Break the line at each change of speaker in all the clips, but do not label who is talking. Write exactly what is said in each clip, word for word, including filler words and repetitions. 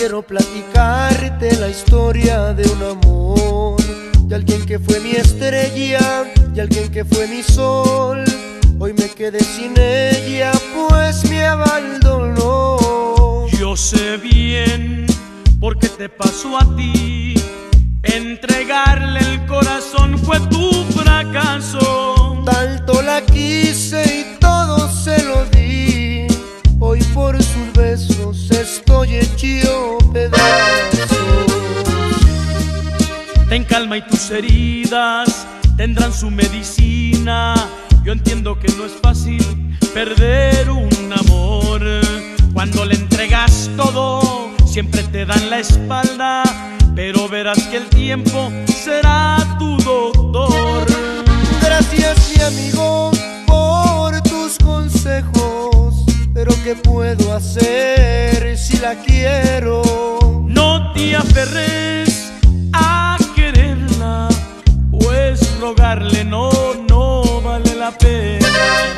quiero platicarte la historia de un amor, de alguien que fue mi estrella, de alguien que fue mi sol. Hoy me quedé sin ella, pues me abandonó.
Yo sé bien por qué te pasó a ti. Entregarle el corazón fue tu fracaso.
Tanto la quise y todo se lo di. Hoy por sus besos estoy hecho pedazos.
Ten calma y tus heridas tendrán su medicina. Yo entiendo que no es fácil perder un amor. Cuando le entregas todo, siempre te dan la espalda, pero verás que el tiempo será tu doctor.
Gracias, mi amigo, por tus consejos, pero ¿qué puedo hacer si la quiero?
No te aferres a quererla, pues rogarle no, no vale la pena.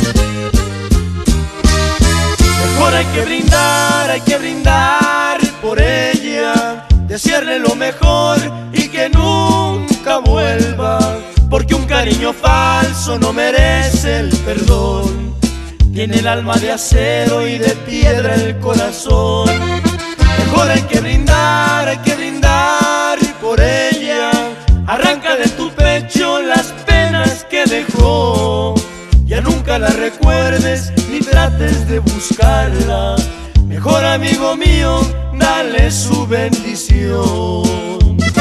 Mejor hay que brindar, hay que brindar por ella, desearle lo mejor y que nunca vuelva, porque un cariño falso no merece el perdón. Tiene el alma de acero y de piedra el corazón. Mejor hay que brindar, hay que brindar por ella. Arranca de tu pecho las penas que dejó. Ya nunca la recuerdes ni trates de buscarla. Mejor, amigo mío, dale su bendición.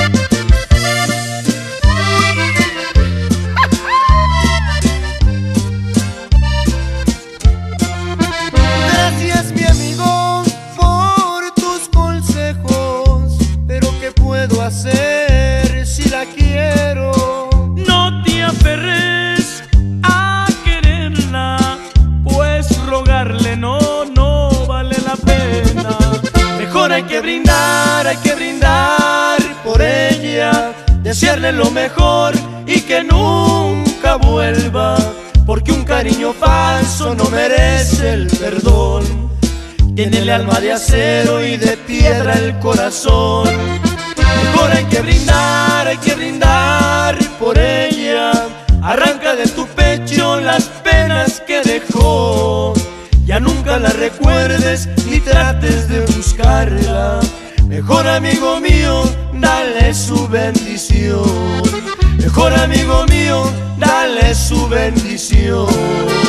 Gracias, mi amigo, por tus consejos, pero ¿qué puedo hacer si la quiero?
No te aferres a quererla, pues rogarle no, no vale la pena.
Mejor hay que brindar, hay que brindar por ella, desearle lo mejor y que nunca vuelva, porque un cariño falso no merece el perdón. Tiene el alma de acero y de piedra el corazón. Mejor hay que brindar, hay que brindar por ella. Arranca de tu pecho las penas que dejó. Ya nunca la recuerdes ni trates de buscarla. Mejor, amigo mío, dale su bendición. Mejor, amigo mío, dale su bendición.